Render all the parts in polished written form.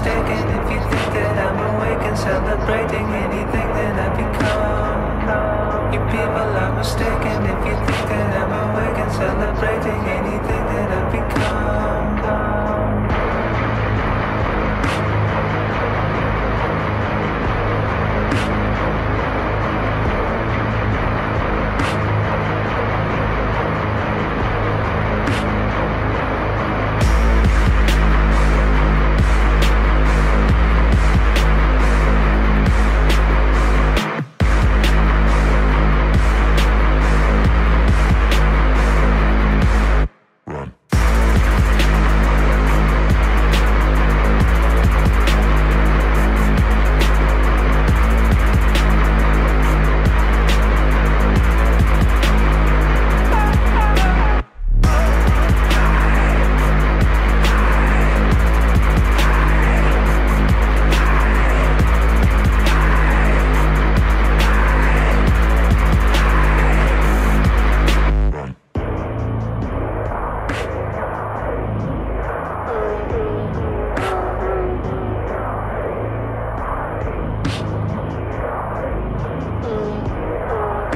mistaken if you think that I'm awake and celebrating anything that I become. You people are mistaken if you think that I'm awake and celebrating anything that I become.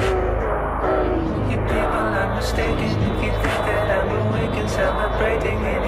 Mistaken if you think that I'm awake and celebrating it.